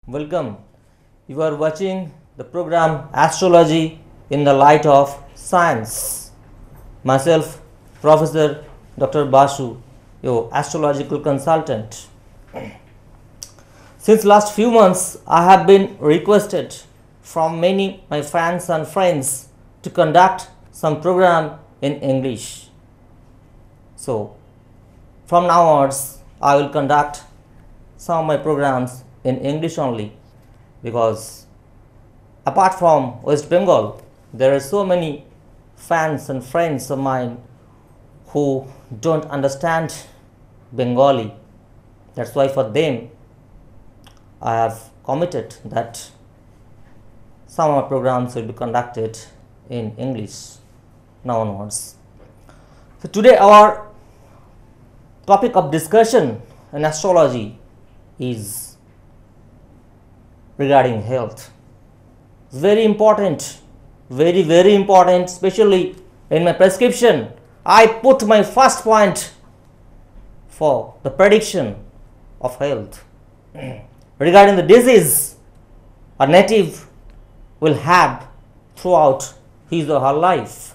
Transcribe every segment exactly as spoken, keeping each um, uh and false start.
Welcome. You are watching the program Astrology in the Light of Science. Myself, Professor Doctor Basu, your astrological consultant. Since last few months, I have been requested from many my fans and friends to conduct some program in English. So, from now onwards, I will conduct some of my programs in English only, because apart from West Bengal, there are so many fans and friends of mine who don't understand Bengali. That's why for them I have committed that some of my programs will be conducted in English now onwards. So today our topic of discussion in astrology is regarding health. It's very important, very very important, especially in my prescription. I put my first point for the prediction of health regarding the disease a native will have throughout his or her life.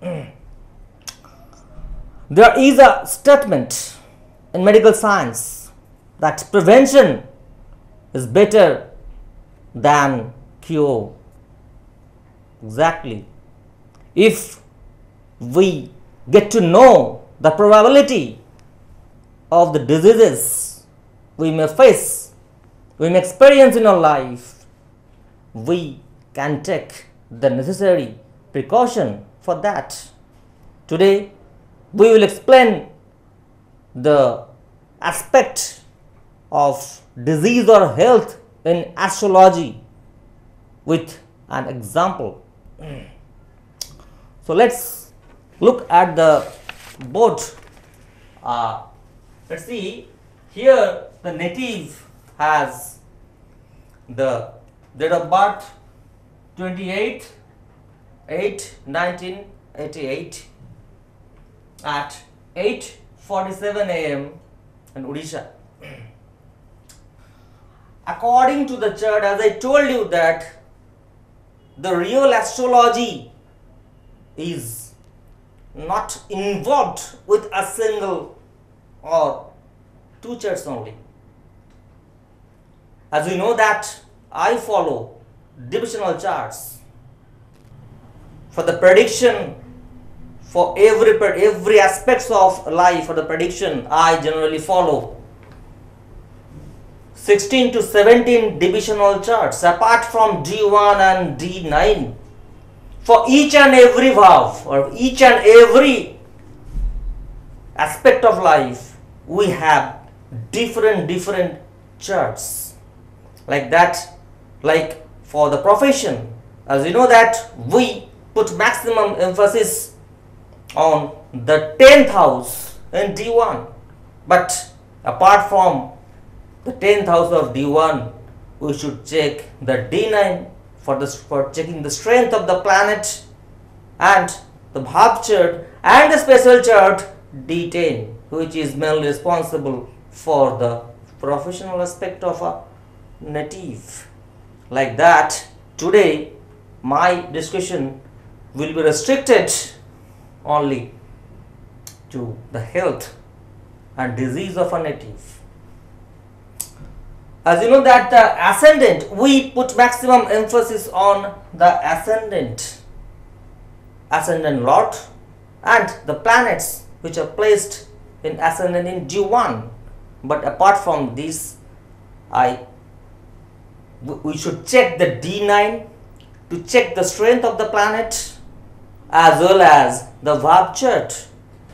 There is a statement in medical science that prevention is better than cure. Exactly. If we get to know the probability of the diseases we may face, we may experience in our life, we can take the necessary precaution for that. Today we will explain the aspect of disease or health in astrology with an example. So let's look at the board. Uh, let's see, here the native has the date of birth twenty-eight eight nineteen eighty-eight at eight forty-seven a m in Odisha. According to the chart, as I told you, that the real astrology is not involved with a single or two charts only. As we know that I follow divisional charts for the prediction for every every aspects of life. For the prediction, I generally follow sixteen to seventeen divisional charts apart from D one and D nine. For each and every valve or each and every aspect of life, we have different different charts like that. Like for the profession, as you know that we put maximum emphasis on the tenth house in D one, but apart from the tenth house of D one, we should check the D nine for the for checking the strength of the planet, and the Bhav chart and the special chart D ten, which is mainly responsible for the professional aspect of a native. Like that, today my discussion will be restricted only to the health and disease of a native. As you know that the ascendant, we put maximum emphasis on the ascendant, ascendant lord, and the planets which are placed in ascendant in D one. But apart from this, I we should check the D nine to check the strength of the planet as well as the Bhav chart.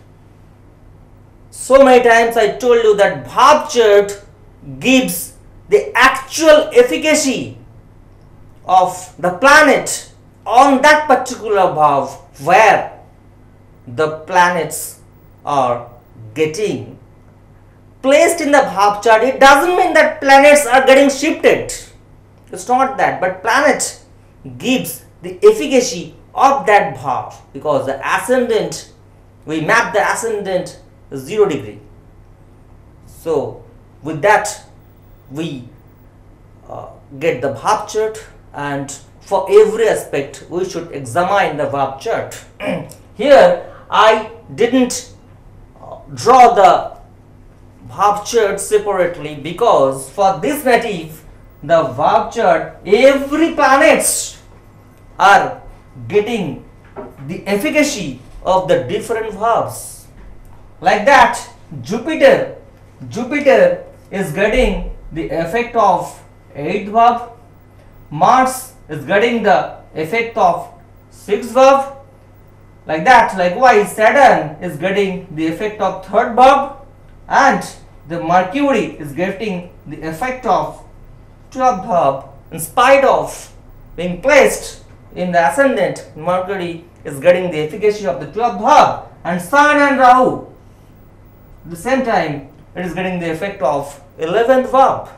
So many times I told you that Bhav chart gives the actual efficacy of the planet on that particular Bhav where the planets are getting placed in the Bhav chart. It doesn't mean that planets are getting shifted. It's not that, but planet gives the efficacy of that Bhav, because the ascendant, we map the ascendant zero degree. So with that we uh, get the verb chart, and for every aspect we should examine the verb chart. Here I didn't draw the verb chart separately because for this native the verb chart, every planets are getting the efficacy of the different verbs. Like that, Jupiter, Jupiter is getting the effect of eighth verb, Mars is getting the effect of sixth verb. Like that, likewise Saturn is getting the effect of third verb, and the Mercury is getting the effect of twelfth verb. In spite of being placed in the ascendant, Mercury is getting the efficacy of the twelfth verb, and Sun and Rahu at the same time it is getting the effect of eleventh verb.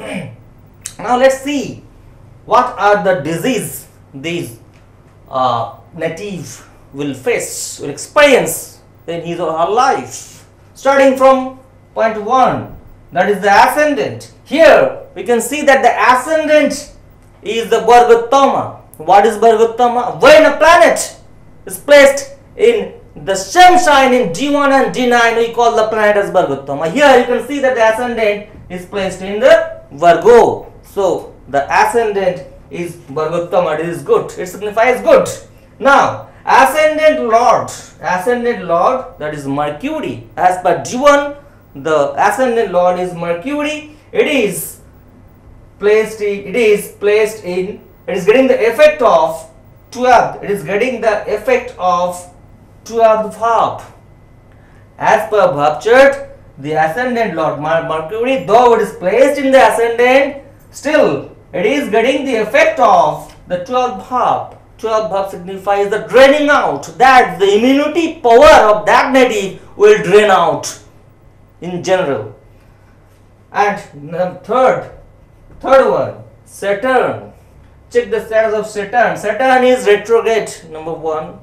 Now let's see what are the disease these uh, native will face, will experience in his or her life. Starting from point one, that is the ascendant. Here we can see that the ascendant is the Bhargottama. What is Bhargottama? When a planet is placed in the same sign in D one and D nine, we call the planet as Bhargottama. Here you can see that the ascendant is placed in the Virgo. So the ascendant is Bhargottama. It is good. It signifies good. Now ascendant lord, ascendant lord, that is Mercury. As per D one, the ascendant lord is Mercury. It is placed in, it is placed in, it is getting the effect of twelfth, it is getting the effect of twelfth verb. As per verb chart, the ascendant lord Mercury, though it is placed in the ascendant, still it is getting the effect of the twelfth verb. twelfth verb signifies the draining out, that the immunity power of that native will drain out in general. And the third, third one, Saturn. Check the status of Saturn. Saturn is retrograde, number one.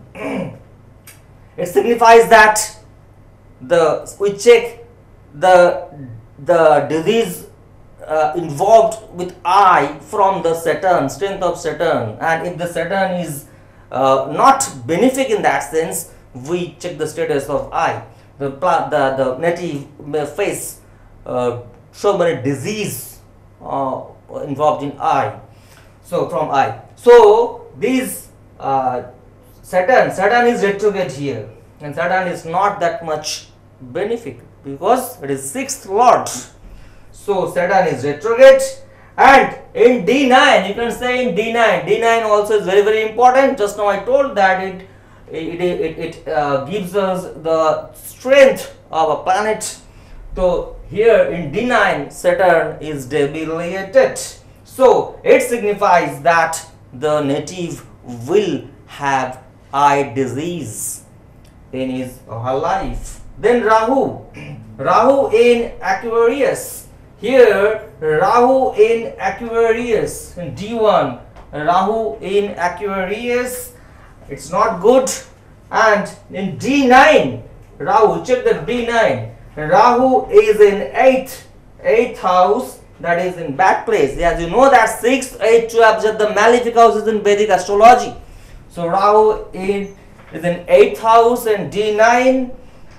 It signifies that the we check the the disease uh, involved with eye from the Saturn, strength of Saturn, and if the Saturn is uh, not benefic in that sense, we check the status of eye. The the the native may face uh, so many disease uh, involved in eye. So from eye. So these uh, Saturn, Saturn is retrograde here, and Saturn is not that much benefic because it is sixth lord. So Saturn is retrograde, and in D nine, you can say in D nine, D nine also is very very important. Just now I told that it it it, it uh, gives us the strength of a planet. So here in D nine, Saturn is debilitated. So it signifies that the native will have eye disease in his or her life. Then Rahu, Rahu in Aquarius. Here Rahu in Aquarius in D one, Rahu in Aquarius, it's not good. And in D nine, Rahu, check the D nine, Rahu is in eighth, eighth house, that is in bad place. As you know that sixth, eighth, twelfth are the malefic houses in Vedic astrology. So Rahu in is in eighth house and D nine.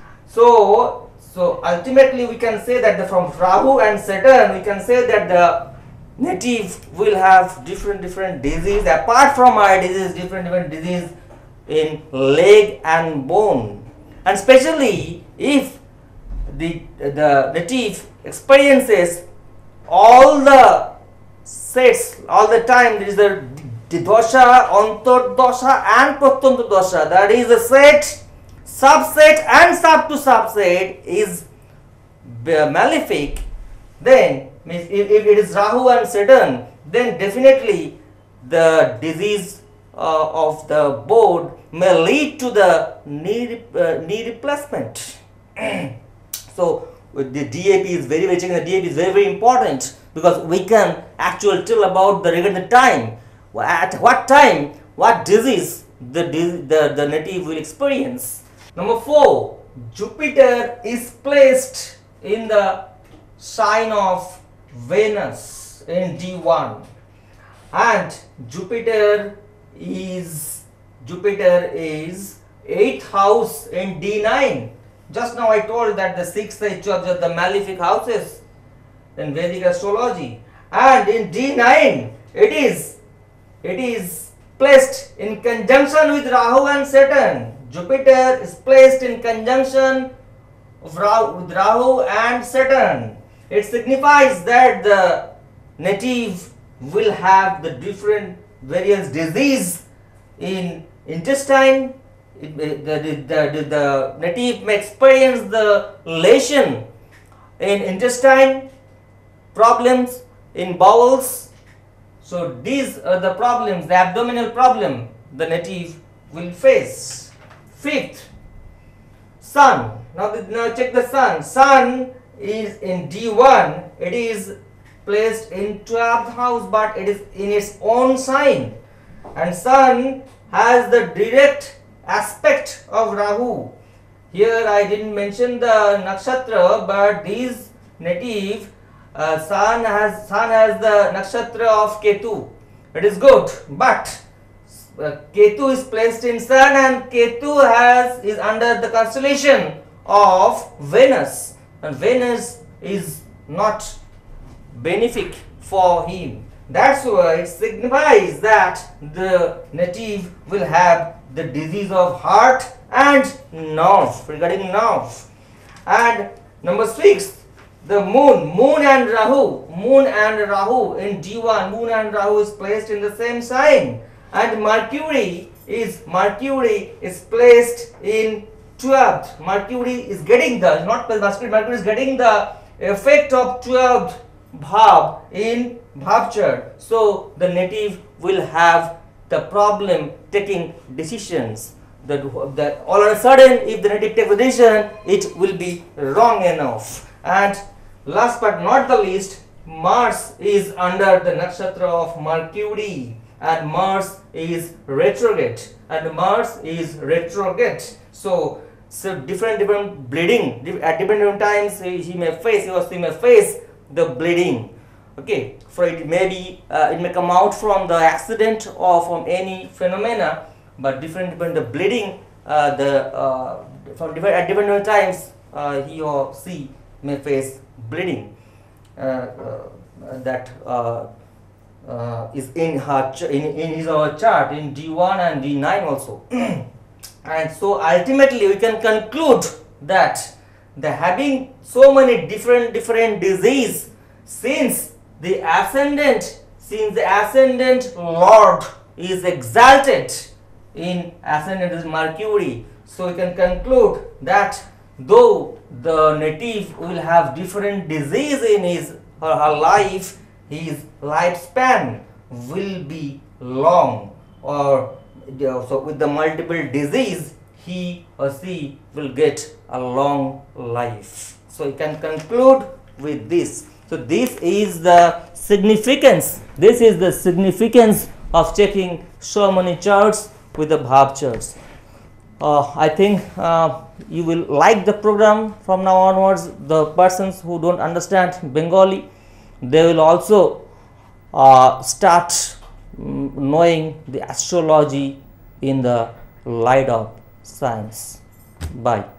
So so ultimately we can say that the, from Rahu and Saturn we can say that the native will have different different disease, apart from eye disease, different different disease in leg and bone, and especially if the the native experiences all the sets all the time. There is the dosha, antardosha and pratyanta dosha, that is a set, subset and sub to subset is malefic. Then if, if it is Rahu and Saturn, then definitely the disease uh, of the board may lead to the knee, uh, knee replacement. So with the D A P is very very checking the D A P is very very important, because we can actually tell about the regard the time, at what time what disease the the the native will experience. Number four, Jupiter is placed in the sign of Venus in D one. and Jupiter is Jupiter is eighth house in D nine. Just now I told that the sixth is the malefic houses in Vedic astrology, and in D nine it is it is placed in conjunction with Rahu and Saturn. Jupiter is placed in conjunction with Rahu and Saturn. It signifies that the native will have the different various disease in intestine. It, the, the, the, the native may experience the lesion in intestine, problems in bowels. So these are the problems, the abdominal problem the native will face. Fifth, Sun. Now, the, now check the Sun. Sun is in D one. It is placed in twelfth house, but it is in its own sign. And Sun has the direct aspect of Rahu. Here I didn't mention the nakshatra, but these native uh, Sun has Sun has the nakshatra of Ketu. It is good, but uh, Ketu is placed in Sun, and Ketu has is under the constellation of Venus, and Venus is not benefic for him. That's why it signifies that the native will have the disease of heart and nerve, regarding nerve. And number six, the moon, moon and Rahu, moon and Rahu in D one, moon and Rahu is placed in the same sign, and Mercury is Mercury is placed in twelfth. Mercury is getting the not Mercury, Mercury is getting the effect of twelfth bhav in bhav chart. So the native will have the problem taking decisions, that, that all of a sudden if the native takes a decision, it will be wrong enough. And last but not the least, Mars is under the nakshatra of Mercury, and Mars is retrograde, and Mars is retrograde. So, so different different bleeding at different, different times he, he may face, he or she may face the bleeding. Okay, for it may be uh, it may come out from the accident or from any phenomena, but different different the bleeding uh, the uh, from different at different times uh, he or she may face bleeding uh, uh, that uh, uh, is in her ch in, in his or her chart in D one and D nine also. And so ultimately we can conclude that the having so many different different disease, since the ascendant since the ascendant lord is exalted in ascendant is Mercury, so we can conclude that though the native will have different disease in his or her life, his lifespan will be long, or so with the multiple disease he or she will get a long life. So you can conclude with this. So this is the significance, this is the significance of checking so many charts with the bhav charts. Uh, I think uh, you will like the program from now onwards. The persons who don't understand Bengali, they will also uh, start um, knowing the astrology in the light of science. Bye.